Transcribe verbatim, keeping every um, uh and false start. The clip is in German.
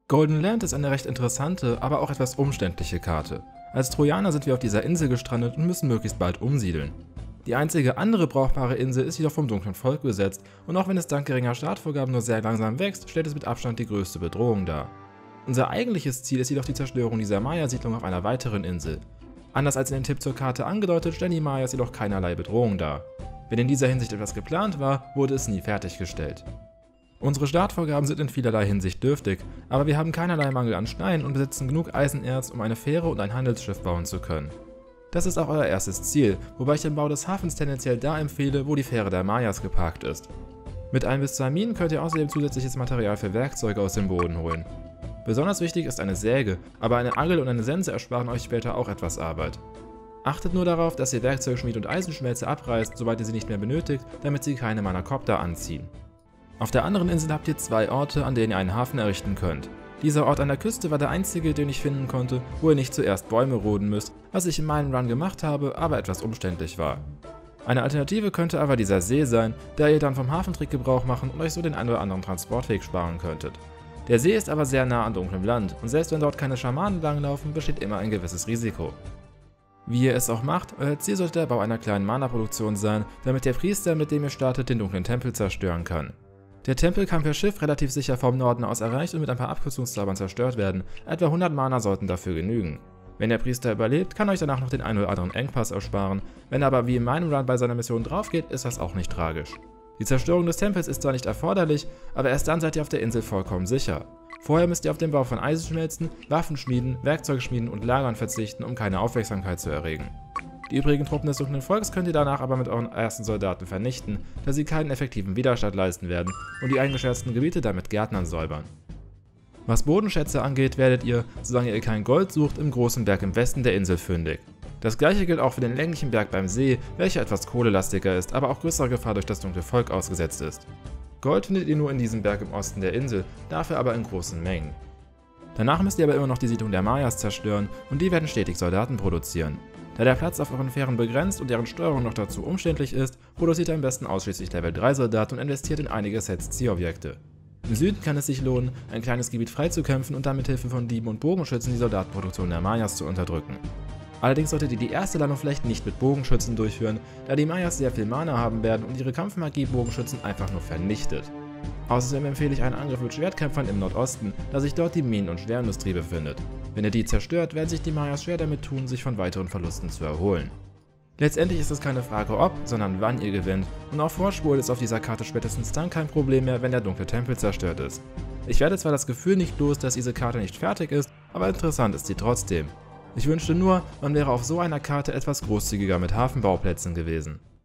Golden Land ist eine recht interessante, aber auch etwas umständliche Karte. Als Trojaner sind wir auf dieser Insel gestrandet und müssen möglichst bald umsiedeln. Die einzige andere brauchbare Insel ist jedoch vom dunklen Volk besetzt und auch wenn es dank geringer Startvorgaben nur sehr langsam wächst, stellt es mit Abstand die größte Bedrohung dar. Unser eigentliches Ziel ist jedoch die Zerstörung dieser Maya-Siedlung auf einer weiteren Insel. Anders als in dem Tipp zur Karte angedeutet, stellen die Mayas jedoch keinerlei Bedrohung dar. Wenn in dieser Hinsicht etwas geplant war, wurde es nie fertiggestellt. Unsere Startvorgaben sind in vielerlei Hinsicht dürftig, aber wir haben keinerlei Mangel an Stein und besitzen genug Eisenerz, um eine Fähre und ein Handelsschiff bauen zu können. Das ist auch euer erstes Ziel, wobei ich den Bau des Hafens tendenziell da empfehle, wo die Fähre der Mayas geparkt ist. Mit ein bis zwei Minen könnt ihr außerdem zusätzliches Material für Werkzeuge aus dem Boden holen. Besonders wichtig ist eine Säge, aber eine Angel und eine Sense ersparen euch später auch etwas Arbeit. Achtet nur darauf, dass ihr Werkzeugschmied und Eisenschmelze abreißt, sobald ihr sie nicht mehr benötigt, damit sie keine Manakopter anziehen. Auf der anderen Insel habt ihr zwei Orte, an denen ihr einen Hafen errichten könnt. Dieser Ort an der Küste war der einzige, den ich finden konnte, wo ihr nicht zuerst Bäume roden müsst, was ich in meinem Run gemacht habe, aber etwas umständlich war. Eine Alternative könnte aber dieser See sein, da ihr dann vom Hafentrick Gebrauch machen und euch so den einen oder anderen Transportweg sparen könntet. Der See ist aber sehr nah an dunklem Land und selbst wenn dort keine Schamanen langlaufen, besteht immer ein gewisses Risiko. Wie ihr es auch macht, euer Ziel sollte der Bau einer kleinen Mana-Produktion sein, damit der Priester, mit dem ihr startet, den dunklen Tempel zerstören kann. Der Tempel kann per Schiff relativ sicher vom Norden aus erreicht und mit ein paar Abkürzungszaubern zerstört werden, etwa hundert Mana sollten dafür genügen. Wenn der Priester überlebt, kann euch danach noch den einen oder anderen Engpass ersparen, wenn er aber wie in meinem Run bei seiner Mission draufgeht, ist das auch nicht tragisch. Die Zerstörung des Tempels ist zwar nicht erforderlich, aber erst dann seid ihr auf der Insel vollkommen sicher. Vorher müsst ihr auf den Bau von Eisenschmelzen, Waffen schmieden, Werkzeuge schmieden und Lagern verzichten, um keine Aufmerksamkeit zu erregen. Die übrigen Truppen des dunklen Volks könnt ihr danach aber mit euren ersten Soldaten vernichten, da sie keinen effektiven Widerstand leisten werden und die eingeschätzten Gebiete damit Gärtnern säubern. Was Bodenschätze angeht, werdet ihr, solange ihr kein Gold sucht, im großen Berg im Westen der Insel fündig. Das gleiche gilt auch für den länglichen Berg beim See, welcher etwas kohlelastiger ist, aber auch größerer Gefahr durch das dunkle Volk ausgesetzt ist. Gold findet ihr nur in diesem Berg im Osten der Insel, dafür aber in großen Mengen. Danach müsst ihr aber immer noch die Siedlung der Mayas zerstören und die werden stetig Soldaten produzieren. Da der Platz auf euren Fähren begrenzt und deren Steuerung noch dazu umständlich ist, produziert ihr am besten ausschließlich Level drei Soldaten und investiert in einige Sets Zielobjekte. Im Süden kann es sich lohnen, ein kleines Gebiet freizukämpfen und dann mit Hilfe von Dieben und Bogenschützen die Soldatenproduktion der Mayas zu unterdrücken. Allerdings solltet ihr die erste Landung vielleicht nicht mit Bogenschützen durchführen, da die Mayas sehr viel Mana haben werden und ihre Kampfmagie Bogenschützen einfach nur vernichtet. Außerdem empfehle ich einen Angriff mit Schwertkämpfern im Nordosten, da sich dort die Minen- und Schwerindustrie befindet. Wenn ihr die zerstört, werden sich die Mayas schwer damit tun, sich von weiteren Verlusten zu erholen. Letztendlich ist es keine Frage ob, sondern wann ihr gewinnt und auch Vorspulen ist auf dieser Karte spätestens dann kein Problem mehr, wenn der dunkle Tempel zerstört ist. Ich werde zwar das Gefühl nicht los, dass diese Karte nicht fertig ist, aber interessant ist sie trotzdem. Ich wünschte nur, man wäre auf so einer Karte etwas großzügiger mit Hafenbauplätzen gewesen.